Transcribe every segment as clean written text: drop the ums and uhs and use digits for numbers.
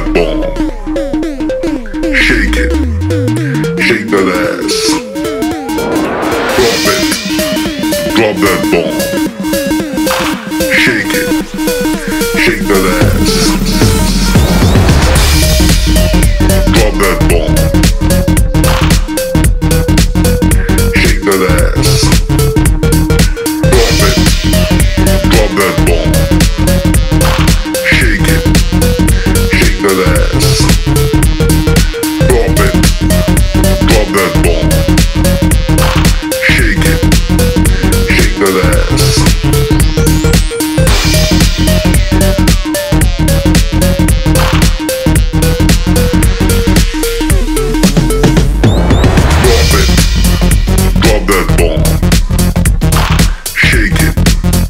that bomb. Shake it. Shake that ass. Drop it. Drop that bomb. Shake it. Shake that ass. Drop that bomb. Shake that ass. Drop it. Drop that bomb. Shake it. Shake that ass. Drop it. Drop that bomb. Shake it. Shake that ass.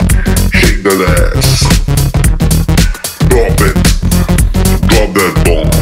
That ass. Drop it. Drop that bomb.